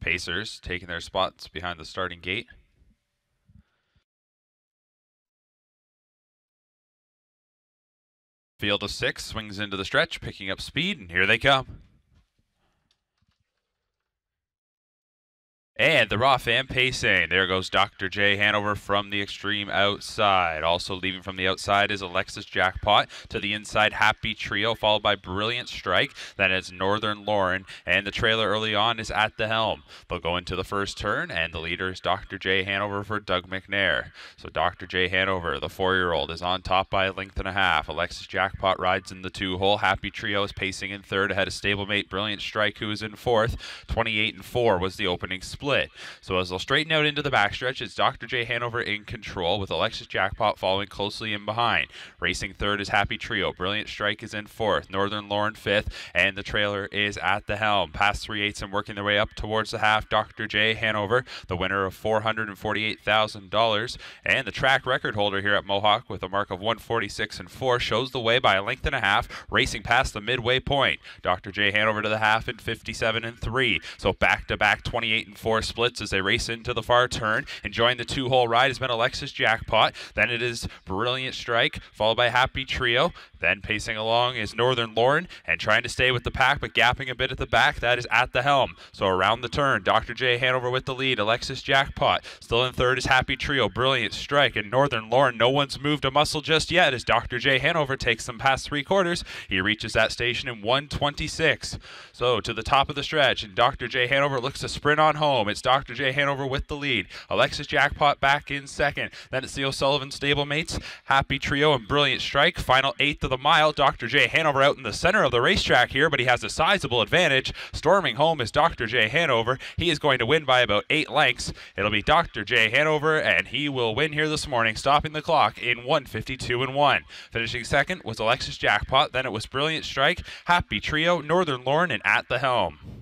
Pacers taking their spots behind the starting gate. Field of 6 swings into the stretch, picking up speed, and here they come. And the Raw fan pacing. There goes Dr. J Hanover from the extreme outside. Also leaving from the outside is Alexis Jackpot. To the inside, Happy Trio, followed by Brilliant Strike. Then it's Northern Lauren, and the trailer early on is At the Helm. They'll go into the first turn, and the leader is Dr. J Hanover for Doug McNair. So Dr. J Hanover, the 4-year-old, is on top by a length and a half. Alexis Jackpot rides in the 2-hole. Happy Trio is pacing in third ahead of stablemate Brilliant Strike, who is in fourth. 28-4 was the opening split. So as they'll straighten out into the backstretch, it's Dr. J Hanover in control, with Alexis Jackpot following closely in behind. Racing third is Happy Trio. Brilliant Strike is in fourth. Northern Lauren fifth, and the trailer is At the Helm. Past 3/8 and working their way up towards the half, Dr. J Hanover, the winner of $448,000, and the track record holder here at Mohawk with a mark of 146-4, shows the way by a length and a half, racing past the midway point. Dr. J Hanover to the half in 57-3. So back-to-back 28-4 splits as they race into the far turn. Enjoying the 2-hole ride has been Alexis Jackpot. Then it is Brilliant Strike, followed by Happy Trio. Then pacing along is Northern Lauren, and trying to stay with the pack, but gapping a bit at the back, that is At the Helm. So around the turn, Dr. J Hanover with the lead. Alexis Jackpot. Still in third is Happy Trio. Brilliant Strike and Northern Lauren. No one's moved a muscle just yet as Dr. J Hanover takes them past 3/4. He reaches that station in 1:26. So to the top of the stretch, and Dr. J Hanover looks to sprint on home. It's Dr. J Hanover with the lead. Alexis Jackpot back in second. Then it's the O'Sullivan stablemates, Happy Trio and Brilliant Strike. Final 1/8 of the mile. Dr. J Hanover out in the center of the racetrack here, but he has a sizable advantage. Storming home is Dr. J Hanover. He is going to win by about 8 lengths. It'll be Dr. J Hanover, and he will win here this morning, stopping the clock in 1:52-1. Finishing second was Alexis Jackpot. Then it was Brilliant Strike, Happy Trio, Northern Lauren, and At the Helm.